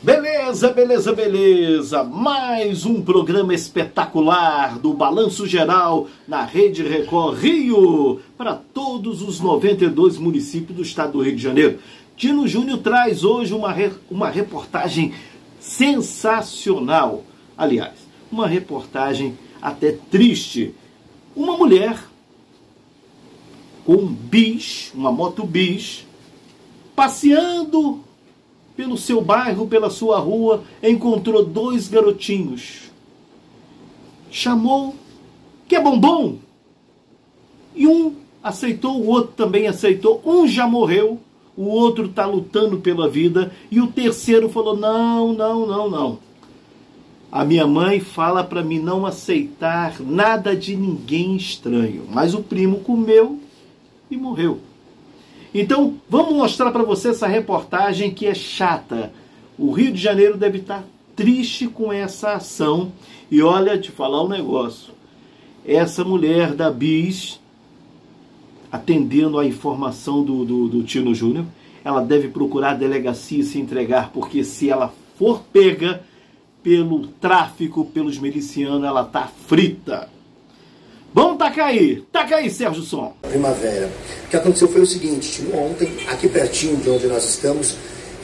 Beleza, beleza, beleza. Mais um programa espetacular do Balanço Geral na Rede Record Rio para todos os 92 municípios do estado do Rio de Janeiro. Tino Júnior traz hoje uma reportagem sensacional. Aliás, uma reportagem até triste. Uma mulher com um bis, uma moto bis, passeando pelo seu bairro, pela sua rua, encontrou dois garotinhos. Chamou, quer bombom? E um aceitou, o outro também aceitou. Um já morreu, o outro está lutando pela vida. E o terceiro falou, não. A minha mãe fala para mim não aceitar nada de ninguém estranho. Mas o primo comeu e morreu. Então, vamos mostrar para você essa reportagem que é chata. O Rio de Janeiro deve estar triste com essa ação. E olha, te falar um negócio. Essa mulher da Bis, atendendo à informação do Tino Júnior, ela deve procurar a delegacia e se entregar, porque se ela for pega pelo tráfico, pelos milicianos, ela está frita. Vamos tacar aí, Sérgio Som. Primavera. O que aconteceu foi o seguinte, ontem, aqui pertinho de onde nós estamos,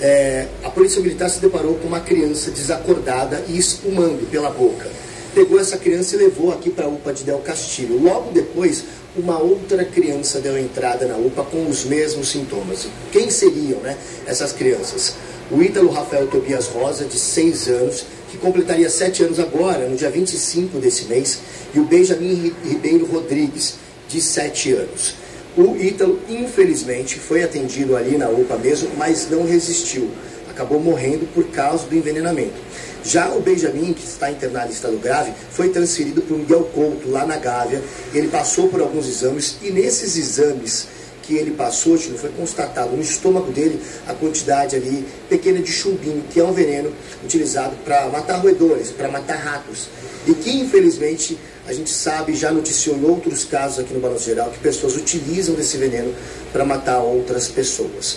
a polícia militar se deparou com uma criança desacordada e espumando pela boca. Pegou essa criança e levou aqui para a UPA de Del Castillo. Logo depois, uma outra criança deu entrada na UPA com os mesmos sintomas. Quem seriam, essas crianças? O Ítalo Rafael Tobias Rosa, de 6 anos, que completaria 7 anos agora, no dia 25 desse mês, e o Benjamin Ribeiro Rodrigues, de 7 anos. O Ítalo, infelizmente, foi atendido ali na UPA mesmo, mas não resistiu. Acabou morrendo por causa do envenenamento. Já o Benjamin, que está internado em estado grave, foi transferido para o Miguel Couto, lá na Gávea. Ele passou por alguns exames, e nesses exames que ele passou, foi constatado no estômago dele a quantidade ali pequena de chumbinho, que é um veneno utilizado para matar roedores, para matar ratos. E que, infelizmente, a gente sabe, já noticiou em outros casos aqui no Balanço Geral, que pessoas utilizam desse veneno para matar outras pessoas.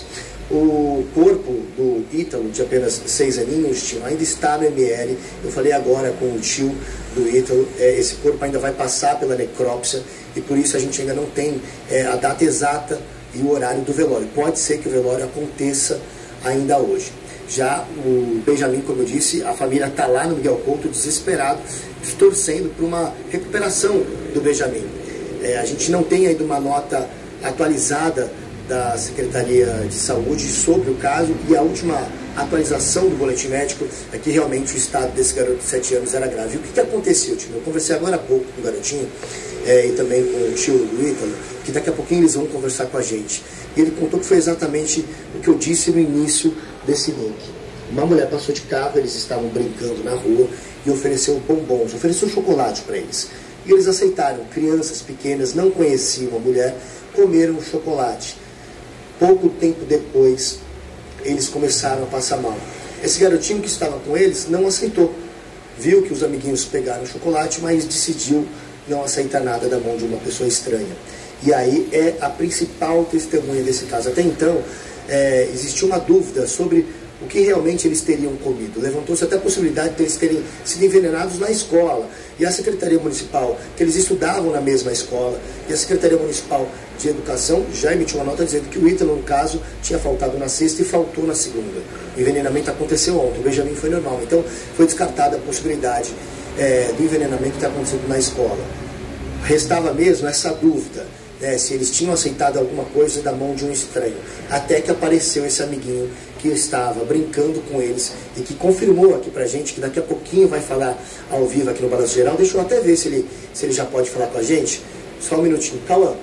O corpo do Ítalo, de apenas 6 aninhos, tio, ainda está no ML. Eu falei agora com o tio do Ítalo, esse corpo ainda vai passar pela necrópsia e por isso a gente ainda não tem a data exata e o horário do velório. Pode ser que o velório aconteça ainda hoje. Já o Benjamin, como eu disse, a família está lá no Miguel Couto desesperado, torcendo por uma recuperação do Benjamin. A gente não tem ainda uma nota atualizada da Secretaria de Saúde sobre o caso, e a última atualização do boletim médico é que realmente o estado desse garoto de 7 anos era grave. E o que aconteceu, tio? Eu conversei agora há pouco com o garotinho e também com o tio do Ítalo, que daqui a pouquinho eles vão conversar com a gente. E ele contou que foi exatamente o que eu disse no início desse link. Uma mulher passou de carro, eles estavam brincando na rua e ofereceu bombons, ofereceu chocolate para eles. E eles aceitaram. Crianças pequenas não conheciam a mulher, comeram o chocolate. Pouco tempo depois, eles começaram a passar mal. Esse garotinho que estava com eles não aceitou. Viu que os amiguinhos pegaram o chocolate, mas decidiu não aceitar nada da mão de uma pessoa estranha. E aí é a principal testemunha desse caso. Até então, existia uma dúvida sobre o que realmente eles teriam comido. Levantou-se até a possibilidade de eles terem sido envenenados na escola. E a Secretaria Municipal, que eles estudavam na mesma escola, e a Secretaria Municipal de Educação já emitiu uma nota dizendo que o Ítalo, no caso, tinha faltado na sexta e faltou na segunda. O envenenamento aconteceu ontem, o Benjamin foi normal. Então, foi descartada a possibilidade do envenenamento que está acontecendo na escola. Restava mesmo essa dúvida, se eles tinham aceitado alguma coisa da mão de um estranho. Até que apareceu esse amiguinho que estava brincando com eles e que confirmou aqui pra gente que daqui a pouquinho vai falar ao vivo aqui no Balanço Geral. Deixa eu até ver se ele já pode falar com a gente. Só um minutinho. Cauã,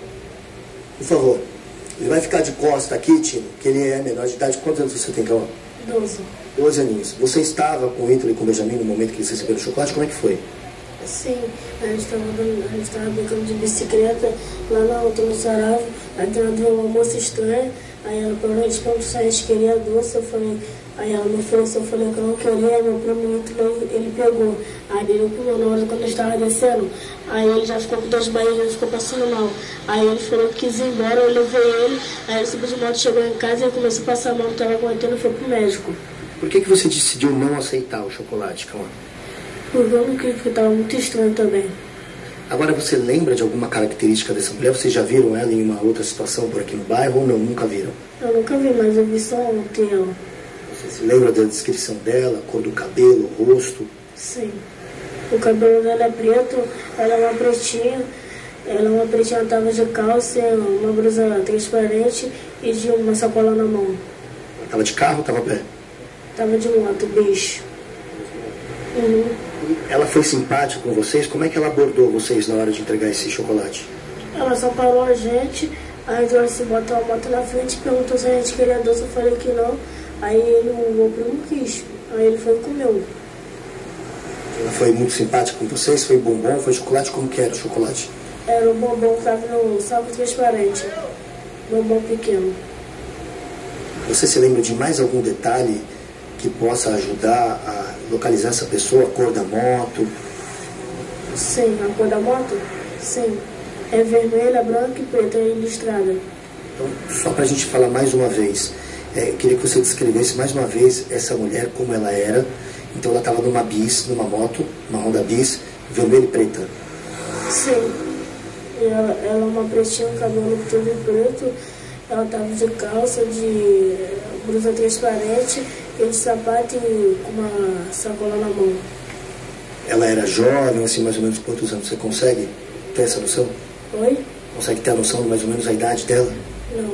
por favor. Ele vai ficar de costa aqui, Tino, que ele é menor de idade. Quantos anos você tem, Cauã? 12. 12 aninhos. Você estava com o Ítalo e com o Benjamin no momento que eles receberam o chocolate? Como é que foi? Sim, a gente estava brincando de bicicleta lá na outra no Saraiva. Aí entrou uma moça estranha. Aí ela falou, a gente perguntou se a gente queria doce. Eu falei, aí ela me ofereceu, eu falei que eu não queria, meu primo ele pegou. Aí ele comeu na hora quando eu estava descendo. Aí ele já ficou com 2 barrigas, já ficou passando mal. Aí ele falou que quis ir embora, eu levei ele. Aí ele subiu de moto, chegou em casa e ele começou a passar mal, estava aguentando e foi pro médico. Por que você decidiu não aceitar o chocolate, Cauã? Porque eu não queria, porque estava muito estranho também. Agora, você lembra de alguma característica dessa mulher? Vocês já viram ela em uma outra situação por aqui no bairro ou não? Nunca viram? Eu nunca vi, mas eu vi só ontem ela. Você se lembra da descrição dela, a cor do cabelo, o rosto? Sim. O cabelo dela é preto, ela é uma pretinha. Ela é uma pretinha, ela estava de calça, uma blusa transparente e de uma sacola na mão. Ela estava de carro ou estava a pé? Estava de moto, bicho. Uhum. Ela foi simpática com vocês? Como é que ela abordou vocês na hora de entregar esse chocolate? Ela só parou a gente, aí ela se botou a moto na frente, perguntou se a gente queria doce, eu falei que não. Aí o meu primo quis, aí ele foi e comeu. Ela foi muito simpática com vocês? Foi bombom? Foi chocolate? Como que era o chocolate? Era um bombom que estava no saco transparente, bombom pequeno. Você se lembra de mais algum detalhe que possa ajudar a localizar essa pessoa? A cor da moto? Sim, a cor da moto? Sim. É vermelha, branca e preta e listrada. Então, só para a gente falar mais uma vez, queria que você descrevesse mais uma vez essa mulher, como ela era. Então ela estava numa bis, numa moto, uma Honda Bis, vermelha e preta. Sim. Ela é uma pretinha, cabelo todo preto. Ela estava de calça, de blusa transparente, e de sapato e com uma sacola na mão. Ela era jovem, assim, mais ou menos quantos anos? Você consegue ter essa noção? Oi? Consegue ter a noção de mais ou menos a idade dela? Não.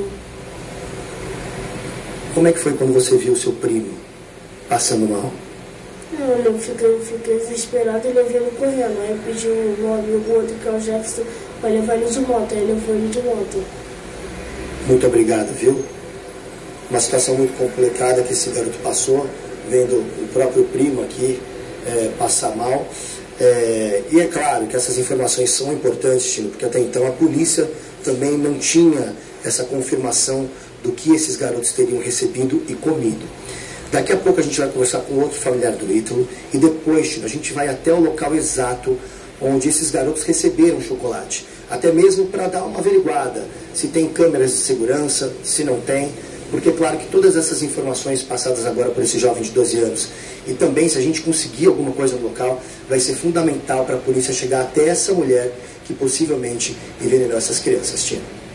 Como é que foi quando você viu o seu primo passando mal? Não, eu fiquei desesperado e levei ele correndo. Aí eu pedi o meu amigo outro, que é o Jefferson, para levar ele de moto. Aí ele levou ele de moto. Muito obrigado, viu? Uma situação muito complicada que esse garoto passou, vendo o próprio primo aqui passar mal. E é claro que essas informações são importantes, Tino, porque até então a polícia também não tinha essa confirmação do que esses garotos teriam recebido e comido. Daqui a pouco a gente vai conversar com outro familiar do Ítalo e depois, Tino, a gente vai até o local exato onde esses garotos receberam chocolate. Até mesmo para dar uma averiguada, se tem câmeras de segurança, se não tem, porque é claro que todas essas informações passadas agora por esse jovem de 12 anos, e também se a gente conseguir alguma coisa no local, vai ser fundamental para a polícia chegar até essa mulher que possivelmente envenenou essas crianças, Tino.